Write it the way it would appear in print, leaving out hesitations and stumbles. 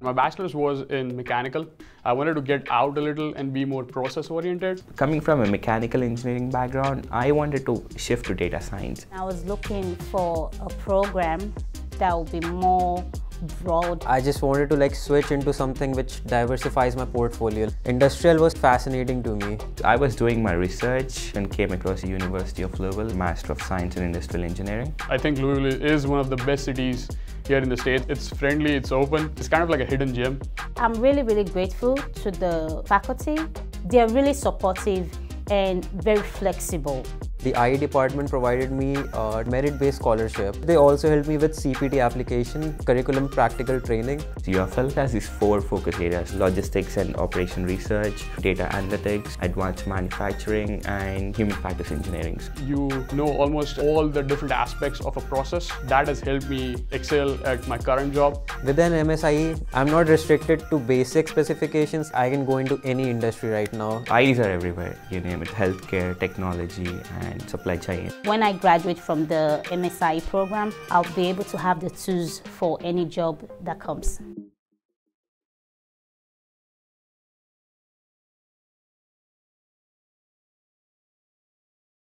My bachelor's was in mechanical. I wanted to get out a little and be more process oriented. Coming from a mechanical engineering background, I wanted to shift to data science. I was looking for a program that would be more broad. I just wanted to switch into something which diversifies my portfolio. Industrial was fascinating to me. I was doing my research and came across the University of Louisville, Master of Science in Industrial Engineering. I think Louisville is one of the best cities here in the States. It's friendly, it's open. It's kind of like a hidden gem. I'm really, really grateful to the faculty. They're really supportive and very flexible. The IE department provided me a merit-based scholarship. They also helped me with CPT application, curriculum practical training. UFL has these 4 focus areas: logistics and operation research, data analytics, advanced manufacturing, and human factors engineering. You know almost all the different aspects of a process. That has helped me excel at my current job. With an MSIE, I'm not restricted to basic specifications. I can go into any industry right now. IEs are everywhere, you name it: healthcare, technology, and supply chain. When I graduate from the MSIE program, I'll be able to have the tools for any job that comes.